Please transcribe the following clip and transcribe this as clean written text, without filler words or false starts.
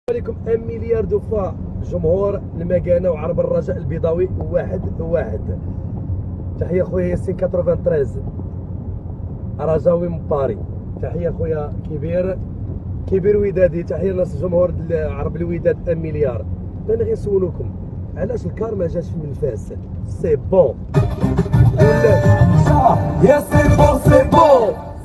عليكم 1 مليار دو فوا جمهور المكانه وعرب الرجاء البيضاوي واحد. تحيه خويا ياسين 93 رجاوي من باري. تحيه خويا كبير ودادي. تحيه لناس جمهور عرب الوداد 1 مليار. انا غير نسولكم علاش الكار ما جاش من فاس؟ سي بون ولا يا سي بون